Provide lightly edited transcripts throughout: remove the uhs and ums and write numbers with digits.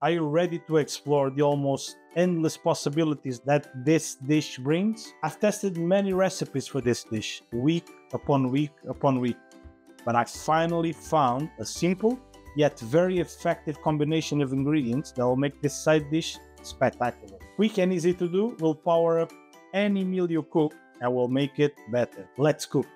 Are you ready to explore the almost endless possibilities that this dish brings? I've tested many recipes for this dish, week upon week upon week, but I finally found a simple yet very effective combination of ingredients that will make this side dish spectacular. Quick and easy to do, will power up any meal you cook and will make it better. Let's cook.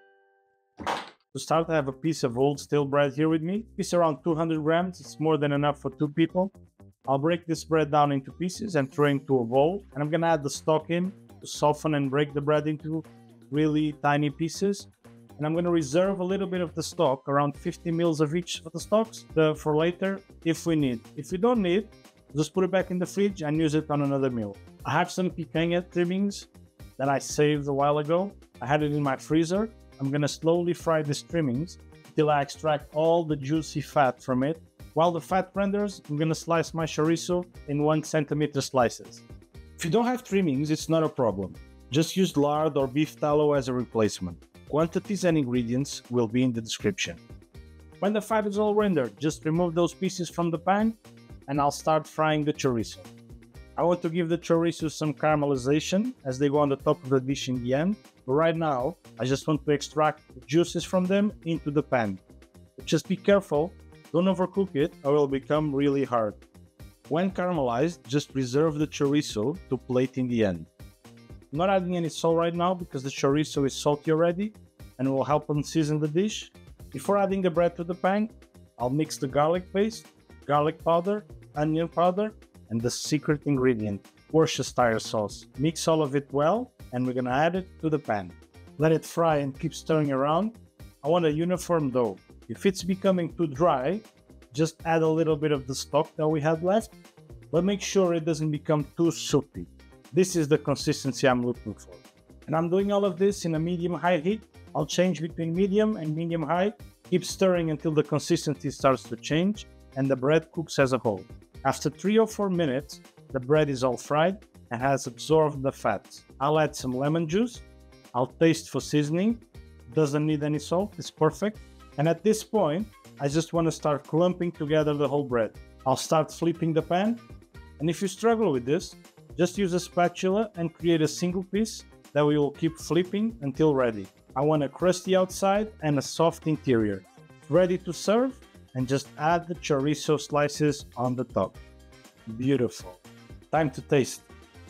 To start, I have a piece of old stale bread here with me. It's around 200 grams. It's more than enough for 2 people. I'll break this bread down into pieces and throw into a bowl. And I'm gonna add the stock in to soften and break the bread into really tiny pieces. And I'm gonna reserve a little bit of the stock, around 50 mils of each of the stocks, for later if we need. If we don't need, just put it back in the fridge and use it on another meal. I have some picanha trimmings that I saved a while ago. I had it in my freezer. I'm gonna slowly fry these trimmings until I extract all the juicy fat from it. While the fat renders, I'm gonna slice my chorizo in 1 centimeter slices. If you don't have trimmings, it's not a problem. Just use lard or beef tallow as a replacement. Quantities and ingredients will be in the description. When the fat is all rendered, just remove those pieces from the pan and I'll start frying the chorizo. I want to give the chorizo some caramelization as they go on the top of the dish in the end, but right now I just want to extract the juices from them into the pan. But just be careful, don't overcook it or it will become really hard. When caramelized, just reserve the chorizo to plate in the end. I'm not adding any salt right now because the chorizo is salty already and it will help unseason the dish. Before adding the bread to the pan, I'll mix the garlic paste, garlic powder, onion powder, and the secret ingredient, Worcestershire sauce. Mix all of it well and we're gonna add it to the pan. Let it fry and keep stirring around. I want a uniform dough. If it's becoming too dry, just add a little bit of the stock that we had left, but make sure it doesn't become too soupy. This is the consistency I'm looking for. And I'm doing all of this in a medium-high heat. I'll change between medium and medium-high. Keep stirring until the consistency starts to change and the bread cooks as a whole. After 3 or 4 minutes, the bread is all fried and has absorbed the fat. I'll add some lemon juice. I'll taste for seasoning. Doesn't need any salt, it's perfect. And at this point, I just want to start clumping together the whole bread. I'll start flipping the pan. And if you struggle with this, just use a spatula and create a single piece that we will keep flipping until ready. I want a crusty outside and a soft interior. Ready to serve, and just add the chorizo slices on the top. Beautiful. Time to taste.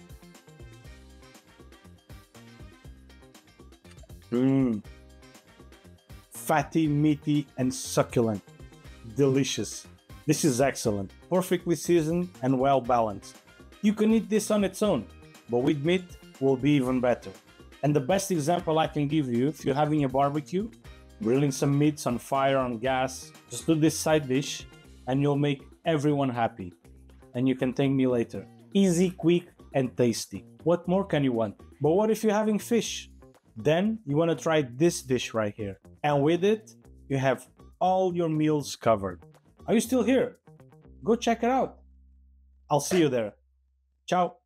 Fatty, meaty, and succulent. Delicious. This is excellent. Perfectly seasoned and well balanced. You can eat this on its own, but with meat will be even better. And the best example I can give you, if you're having a barbecue, grilling some meats on fire on gas, just do this side dish and you'll make everyone happy. And you can thank me later. Easy, quick, and tasty. What more can you want? But what if you're having fish? Then you want to try this dish right here. And with it, you have all your meals covered. Are you still here? Go check it out. I'll see you there. Ciao.